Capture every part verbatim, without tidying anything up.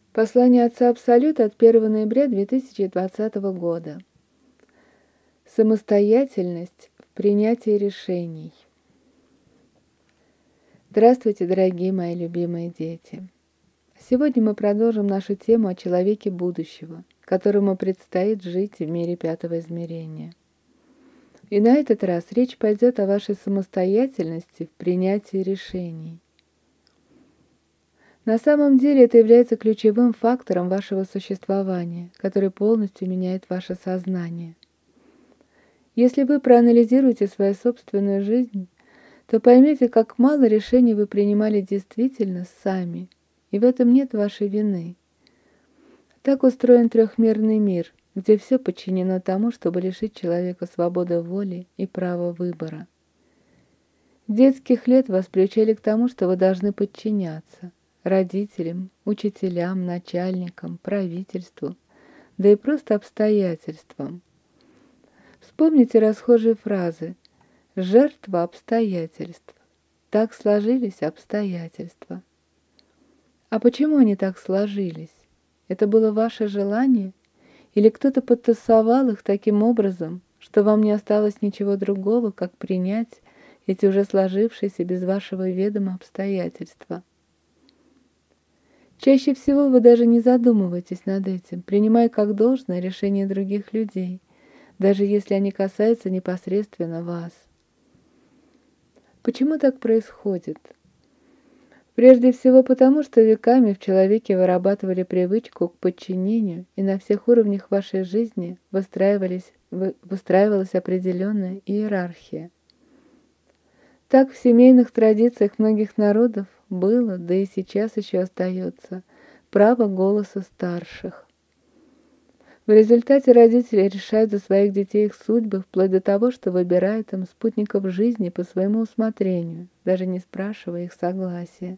Послание Отца Абсолюта от первого ноября две тысячи двадцатого года. Самостоятельность в принятии решений. Здравствуйте, дорогие мои любимые дети! Сегодня мы продолжим нашу тему о человеке будущего, которому предстоит жить в мире пятого измерения. И на этот раз речь пойдет о вашей самостоятельности в принятии решений. На самом деле это является ключевым фактором вашего существования, который полностью меняет ваше сознание. Если вы проанализируете свою собственную жизнь, то поймете, как мало решений вы принимали действительно сами, и в этом нет вашей вины. Так устроен трехмерный мир, где все подчинено тому, чтобы лишить человека свободы воли и права выбора. С детских лет вас приучали к тому, что вы должны подчиняться родителям, учителям, начальникам, правительству, да и просто обстоятельствам. Вспомните расхожие фразы «жертва обстоятельств», «так сложились обстоятельства». А почему они так сложились? Это было ваше желание? Или кто-то подтасовал их таким образом, что вам не осталось ничего другого, как принять эти уже сложившиеся без вашего ведома обстоятельства? Чаще всего вы даже не задумываетесь над этим, принимая как должное решения других людей, даже если они касаются непосредственно вас. Почему так происходит? Прежде всего потому, что веками в человеке вырабатывали привычку к подчинению, и на всех уровнях вашей жизни выстраивались, выстраивалась определенная иерархия. Так в семейных традициях многих народов было, да и сейчас еще остается, право голоса старших. В результате родители решают за своих детей их судьбы, вплоть до того, что выбирают им спутников жизни по своему усмотрению, даже не спрашивая их согласия.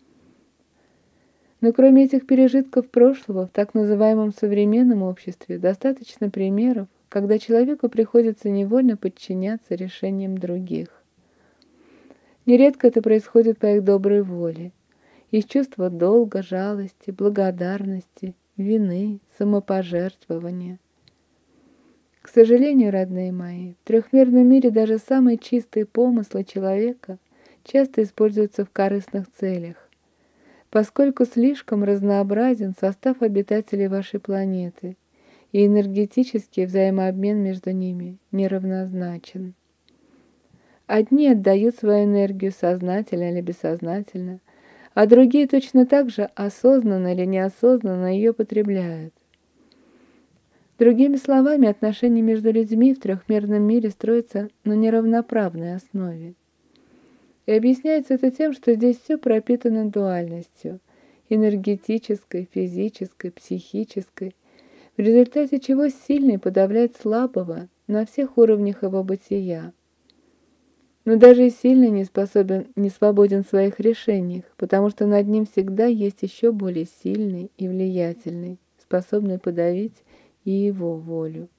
Но кроме этих пережитков прошлого, в так называемом современном обществе достаточно примеров, когда человеку приходится невольно подчиняться решениям других. Нередко это происходит по их доброй воле, из чувства долга, жалости, благодарности, вины, самопожертвования. К сожалению, родные мои, в трехмерном мире даже самые чистые помыслы человека часто используются в корыстных целях, поскольку слишком разнообразен состав обитателей вашей планеты, и энергетический взаимообмен между ними неравнозначен. Одни отдают свою энергию сознательно или бессознательно, а другие точно так же осознанно или неосознанно ее потребляют. Другими словами, отношения между людьми в трехмерном мире строятся на неравноправной основе. И объясняется это тем, что здесь все пропитано дуальностью – энергетической, физической, психической, в результате чего сильный подавляет слабого на всех уровнях его бытия. Но даже и сильный не способен, не свободен в своих решениях, потому что над ним всегда есть еще более сильный и влиятельный, способный подавить и его волю.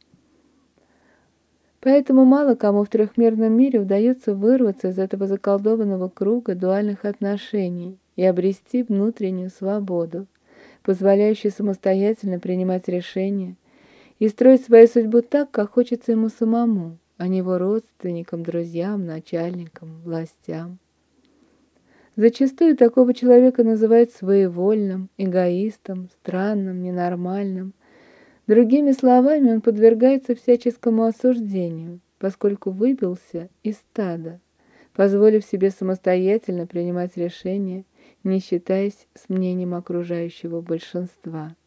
Поэтому мало кому в трехмерном мире удается вырваться из этого заколдованного круга дуальных отношений и обрести внутреннюю свободу, позволяющую самостоятельно принимать решения и строить свою судьбу так, как хочется ему самому, а не его родственникам, друзьям, начальникам, властям. Зачастую такого человека называют своевольным, эгоистом, странным, ненормальным. Другими словами, он подвергается всяческому осуждению, поскольку выбился из стада, позволив себе самостоятельно принимать решения, не считаясь с мнением окружающего большинства.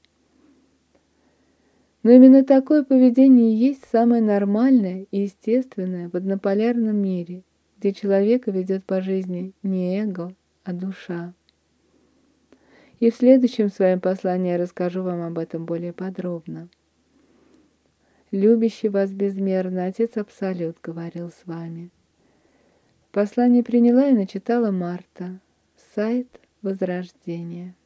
Но именно такое поведение и есть самое нормальное и естественное в однополярном мире, где человека ведет по жизни не эго, а душа. И в следующем своем послании я расскажу вам об этом более подробно. Любящий вас безмерно Отец Абсолют говорил с вами. Послание приняла и начитала Марта. Сайт Возрождения.